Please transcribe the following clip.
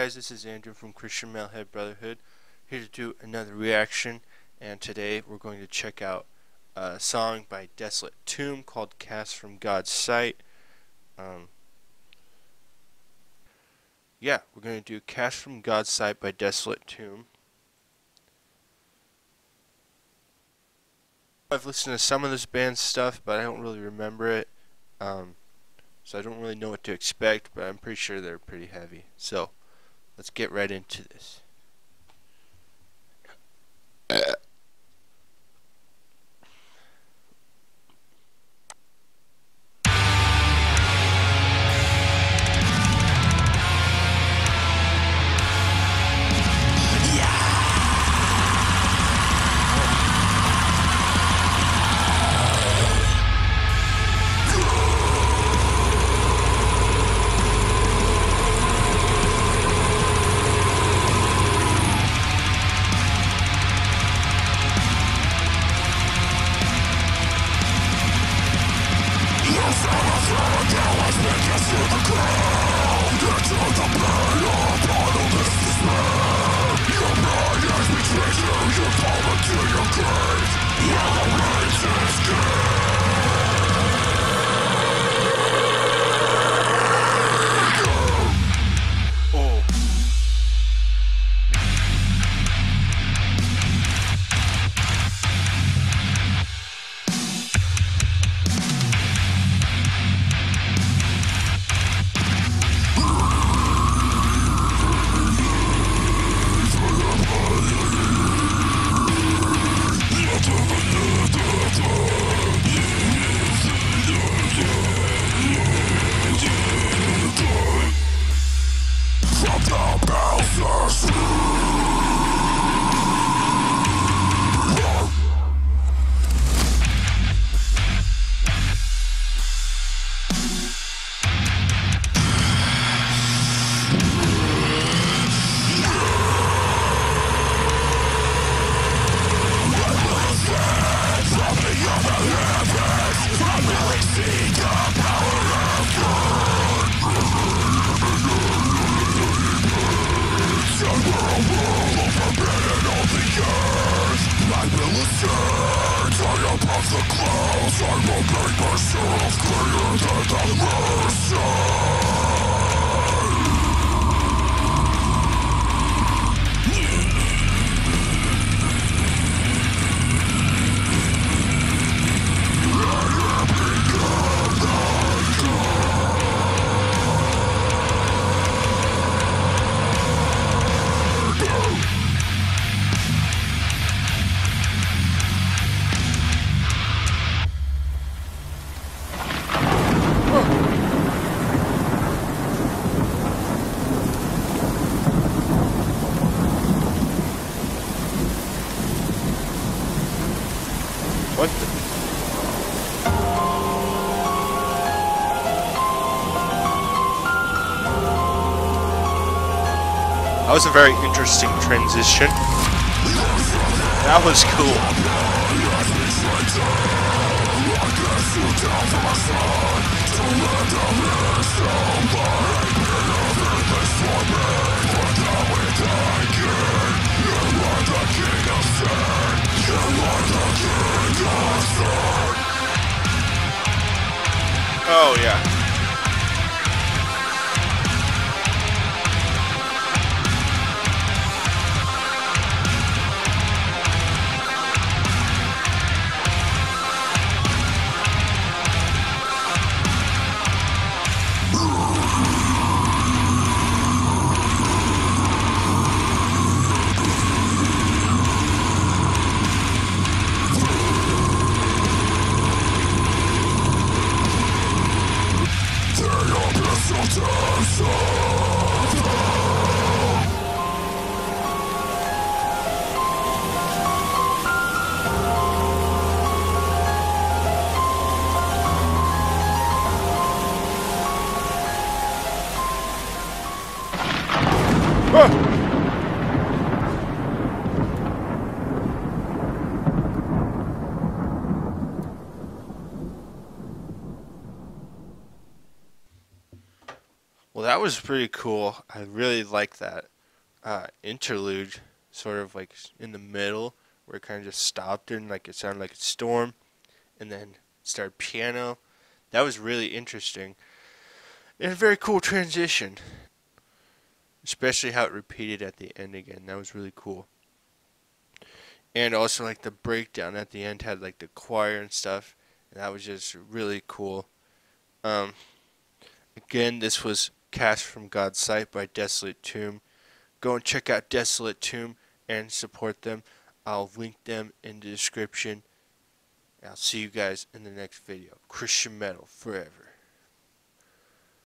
guys, this is Andrew from Christian Metalhead Brotherhood, here to do another reaction, and today we're going to check out a song by Desolate Tomb called Cast from God's Sight. We're going to do Cast from God's Sight by Desolate Tomb. I've listened to some of this band's stuff, but I don't really remember it, so I don't really know what to expect, but I'm pretty sure they're pretty heavy. So, let's get right into this. What the? That was a very interesting transition. That was cool. Oh yeah. Well, that was pretty cool. I really like that interlude, sort of like in the middle, where it kind of just stopped and like it sounded like a storm, and then started piano. That was really interesting and a very cool transition, especially how it repeated at the end again. That was really cool. And also like the breakdown at the end had like the choir and stuff, and that was just really cool. Um, Again, this was Cast from God's Sight by Desolate Tomb. Go and check out Desolate Tomb and support them. I'll link them in the description. I'll see you guys in the next video. Christian metal forever.